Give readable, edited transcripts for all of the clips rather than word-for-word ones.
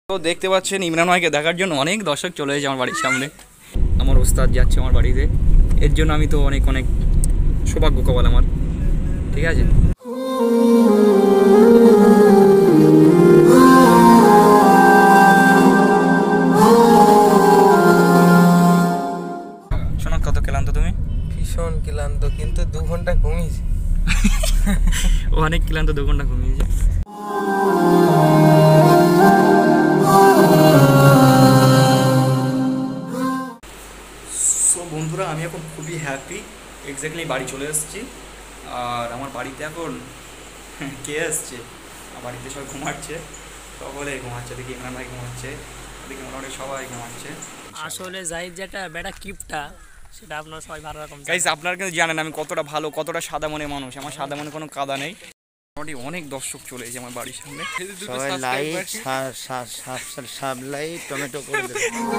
তো দেখতে পাচ্ছেন ইমরান ভাইকে দেখার জন্য অনেক দর্শক চলে এসেছে আমার বাড়ির সামনে। আমার ওস্তাদ যাচ্ছে আমার বাড়িতে, এর জন্য আমি তো অনেক অনেক সৌভাগ্য কপাল আমার। ঠিক আছে, শোনো কত ক্লান্ত তুমি? ভীষণ ক্লান্ত, কিন্তু 2 ঘন্টা ঘুমিয়েছি। ও অনেক ক্লান্ত, 2 ঘন্টা ঘুমিয়েছে। সো বন্ধুরা, আমি এখন খুবই হ্যাপি, এক্স্যাক্টলি বাড়ি চলে এসেছি। আর আমার বাড়িতে এখন কে এসছে? আমার বাড়িতে সবাই ঘুমাচ্ছে, সকলে ঘুমাচ্ছে। দেখি ইমরান ভাই ঘুমাচ্ছে, দেখি মোটামুটি সবাই ঘুমাচ্ছে। আসলে জাহিদ যেটা বেটা কিপটা, সেটা আপনারা সবাই ভালো রকম গাইস, আপনারা কিন্তু জানেন আমি কতটা ভালো, কতটা সাদা মনে মানুষ। আমার সাদা মনে কোনো কাদা নেই। মোটামুটি অনেক দর্শক চলে এসেছে আমার বাড়ির সামনে। সবাই লাইট সাব লাইট টমেটো করে দেবে।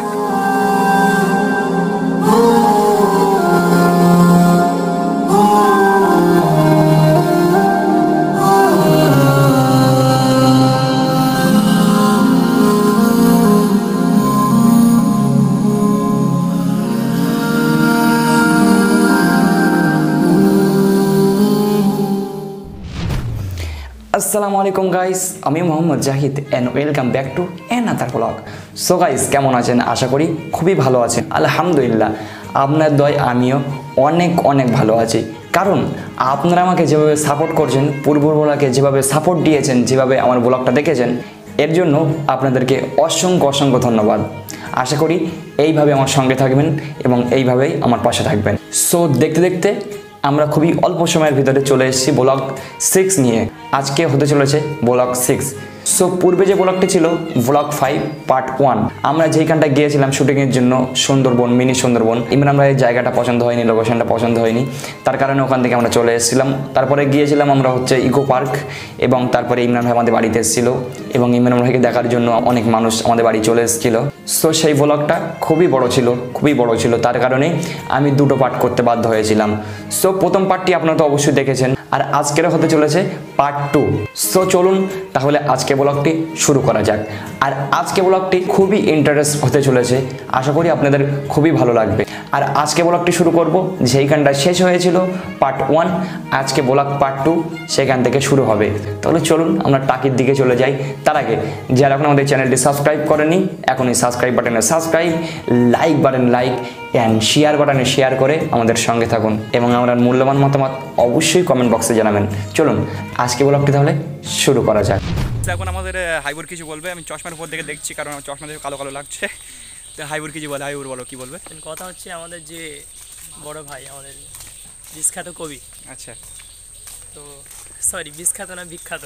আসসালামু আলাইকুম গাইস, আমি Mohammad Zahid and welcome back to another blog. So guys, কেমন আছেন? আশা করি খুবই ভালো আছেন। আলহামদুলিল্লাহ, আপনার দয় আমিও অনেক অনেক ভালো আছি। কারণ আপনারা আমাকে যেভাবে সাপোর্ট করছেন, পূর্ববেলাকে যেভাবে সাপোর্ট দিয়েছেন, যেভাবে আমার ব্লগটা দেখেছেন, এর জন্য আপনাদেরকে অসংখ্য অসংখ্য ধন্যবাদ। আশা করি এইভাবে আমার সঙ্গে থাকবেন এবং এইভাবেই আমার পাশে থাকবেন। সো দেখতে দেখতে আমরা খুবই অল্প সময়ের ভিতরে চলে এসেছি ব্লগ 6 নিয়ে। আজকে হতে চলেছে ব্লগ 6। সো পূর্বে যে ব্লগটি ছিল ব্লগ 5 পার্ট 1, আমরা যেইখানটা গিয়েছিলাম শুটিংয়ের জন্য, সুন্দরবন, মিনি সুন্দরবন। ইমরান ভাইয়ের জায়গাটা পছন্দ হয়নি, লোকেশনটা পছন্দ হয়নি, তার কারণে ওখান থেকে আমরা চলে এসেছিলাম। তারপরে গিয়েছিলাম আমরা ইকো পার্ক, এবং তারপরে ইমরান ভাই আমাদের বাড়িতে এসেছিলো, এবং ইমরান ভাইকে দেখার জন্য অনেক মানুষ আমাদের বাড়ি চলে এসেছিলো। সো সেই ব্লগটা খুবই বড় ছিল, তার কারণেই আমি 2টো পার্ট করতে বাধ্য হয়েছিলাম। সো প্রথম পার্টটি আপনারা তো অবশ্যই দেখেছেন, আর আজকের হতে চলেছে পার্ট 2। সো চলুন তাহলে আজকে ব্লগটি শুরু করা যাক। আর আজকে ব্লগটি খুবই ইন্টারেস্ট হতে চলেছে, আশা করি আপনাদের খুবই ভালো লাগবে। আর আজকে ব্লগটি শুরু করব যেইখানটা শেষ হয়েছিল পার্ট 1, আজকে ব্লগ পার্ট 2 সেখান থেকে শুরু হবে। তাহলে চলুন আমরা টাকির দিকে চলে যাই। তার আগে যারা এখন আমাদের চ্যানেলটি সাবস্ক্রাইব করেনি, এখনই সাবস্ক্রাইব বাটনে সাবস্ক্রাইব, লাইক বাটনে লাইক অ্যান্ড শেয়ার বাটনে শেয়ার করে আমাদের সঙ্গে থাকুন, এবং আমার মূল্যবান মতামত অবশ্যই কমেন্ট বক্সে জানাবেন। চলুন আজকে ব্লগটি তাহলে শুরু করা যাক। এখন আমাদের হাইবুর কিছু বলবে। আমি চশমার উপর থেকে দেখছি, কারণ আমার চশমা দেখে কালো কালো লাগছে। তো হাইবুর কিছু বলে, হাইবুর বলো, কি বলবে? কথা হচ্ছে আমাদের যে বড় ভাই, আমাদের বিখ্যাত কবি। আচ্ছা, তো সরি, বিখ্যাত না, বিখ্যাত।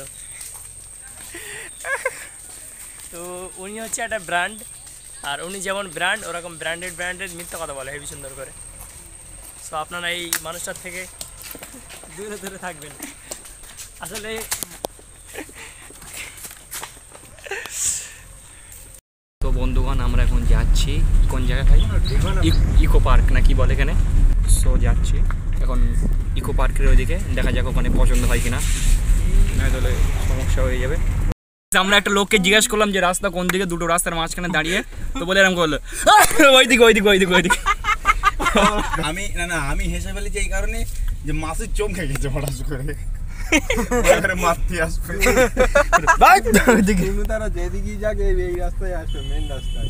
তো উনি হচ্ছে একটা ব্র্যান্ড, আর উনি যেমন ব্র্যান্ড, ওরকম ব্র্যান্ডেড মিথ্যা কথা বলে হেবি সুন্দর করে। সো আপনারা এই মানুষটার থেকে দূরে দূরে থাকবেন। আসলে তো বন্ধুগণ, আমরা এখন যাচ্ছি কোন জায়গায় ভাই? ইকো পার্ক না কি বলে এখানে। সো যাচ্ছি এখন ইকো পার্কের ওইদিকে, দেখা যাক ওখানে পছন্দ হয় কিনা, না তাহলে সমস্যা হয়ে যাবে। আমরা একটা লোককে জিজ্ঞেস করলাম যে রাস্তা কোন দিকে, 2টো রাস্তার মাঝখানে দাঁড়িয়ে, তো বলে এরকম করলো ওইদিকে। আমি হেসে ফেলেছি এই কারণে যে মাসুদ চমকে গেছে হঠাৎ করে মারতে আসবে। তারা যেদিকেই যাক এই রাস্তায় আসবে, মেন রাস্তায়।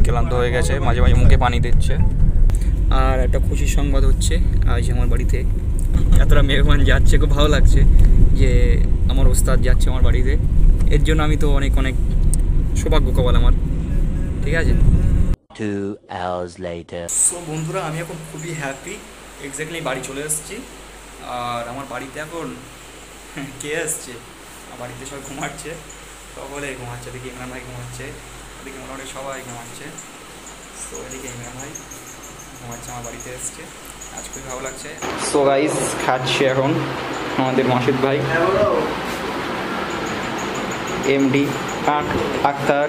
ক্লান্ত হয়ে গেছে, মাঝে মাঝে মুখে পানি দিচ্ছে। আর একটা খুশির সংবাদ হচ্ছে, আজ আমার বাড়িতে এতটা মেহমান যাচ্ছে, খুব ভালো লাগছে যে আমার ওস্তাদ যাচ্ছে আমার বাড়িতে। এর জন্য আমি তো অনেক অনেক সৌভাগ্য কপাল আমার, ঠিক আছে। 2 hours later. সো বন্ধুরা, আমি এখন খুবই হ্যাপি, এক্স্যাক্টলি বাড়ি চলে এসেছি। আর আমার বাড়িতে এখন কে এসছে, আমার বাড়িতে সবাই ঘুমাচ্ছে, সকলে ঘুমাচ্ছে। এদিকে ইমরান ভাই ঘুমাচ্ছে, ওদিকে মোটামুটি সবাই ঘুমাচ্ছে। সো এদিকে ইমরান ভাই ঘুমাচ্ছে, আমার বাড়িতে এসছে, আজ খুবই ভালো লাগছে। সো গাইস, খাচ্ছে এখন আমাদের মাসুদ ভাই, এমডি আক্তার,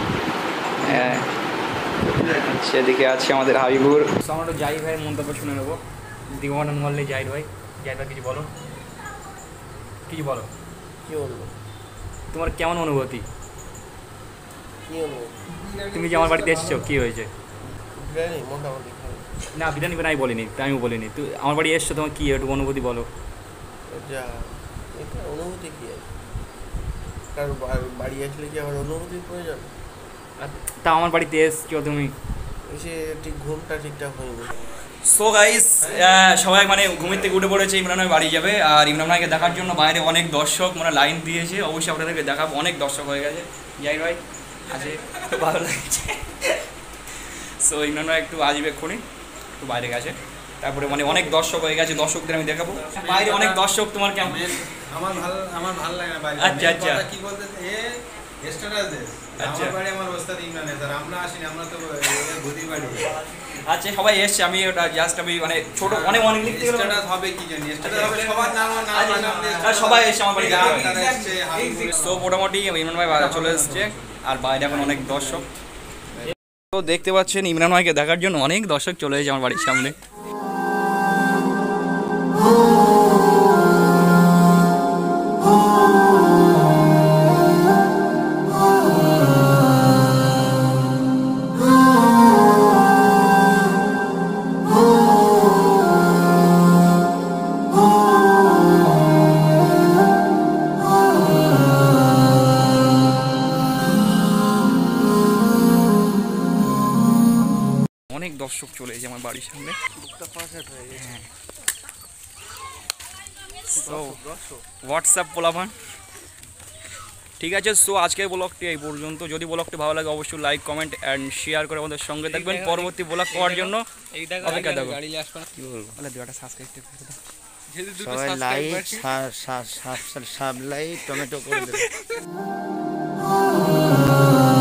সেদিকে আছে আমাদের হাবিবুর। আমরা তো জাহিদ ভাইয়ের মন্তব্য শুনে নেবো। দিওয়ানা মহল্লে জাহিদ ভাই, জাহিদ ভাই কিছু বলো, কিছু বলো। কি বলবো? তোমার কেমন অনুভূতি? কি বলবো? তুমি যে আমার বাড়িতে এসেছো, কি হয়েছে? বিরিয়ানি মোটামুটি খাই। না, বিরিয়ানি বানাই বলিনি, আমিও বলিনি। তুই আমার বাড়ি এসছো, তোমার কী একটু অনুভূতি বলো। যা এটা অনুভূতি কি আছে? কারণ বাড়ি আসলে কি আমার অনুভূতির প্রয়োজন? তা আমার বাড়িতে এসছো তুমি, এসে ঠিক ঘুমটা ঠিকঠাক হয়নি। সো গাইস, সবাই মানে ঘুমের থেকে উঠে পড়েছে, ইমরান ভাই বাড়ি যাবে। আর ইমরান ভাইকে দেখার জন্য বাইরে অনেক দর্শক মানে লাইন দিয়েছে, অবশ্যই আপনাদেরকে দেখাবো। অনেক দর্শক হয়ে গেছে, জাহিদ ভাই আছে, খুব ভালো লাগছে। সো ইমরান ভাই একটু আসবে এক্ষুনি, একটু বাইরে গেছে। তারপরে মানে অনেক দর্শক হয়ে গেছে, দর্শকদের আমি দেখাবো। বাইরে অনেক দর্শক, তোমার কেমন? আমার ভালো লাগে না বাইরে। আচ্ছা, আচ্ছা। কি বলতে স্ট্যাটাস দে, আচ্ছা। আমার বাড়ি আমার ওস্তাদ ইমরান, স্যার আমরা আসিনি, আমরা তো ভূতি বাড়ি। আচ্ছা, সবাই এসছে, আমি ওটা জাস্ট আমি মানে ছোট অনেক অনেক লিখতে গেলে স্ট্যাটাস হবে কি জানি, স্ট্যাটাস হবে সবার নাম আর নাম আচ্ছা, নাম দিয়ে। আর সবাই এসছে আমার বাড়িতে। তারা এসছে, হাবিবুর। সো মোটামুটি ইমরান ভাই বাইরে চলে এসছে, আর বাইরে এখন অনেক দর্শক। তো দেখতে পাচ্ছেন ইমরান ভাইকে দেখার জন্য অনেক দর্শক চলে এসেছে আমার বাড়ির সামনে। অনেক দর্শক চলে এসেছে আমার বাড়ির সামনে। হ্যাঁ। সো হোয়াটসঅ্যাপ পোলাপান, ঠিক আছে। সো আজকের ব্লগটি এই পর্যন্ত। যদি ব্লগটি ভালো লাগে অবশ্যই লাইক, কমেন্ট অ্যান্ড শেয়ার করে আমাদের সঙ্গে থাকবেন। পরবর্তী ব্লগ পাওয়ার জন্য অপেক্ষা থাকবেন। কি বলবো, তাহলে দুটো সাবস্ক্রাইব করে দাও। সবাই লাইক সাবলাই টমেটো করে দেবে।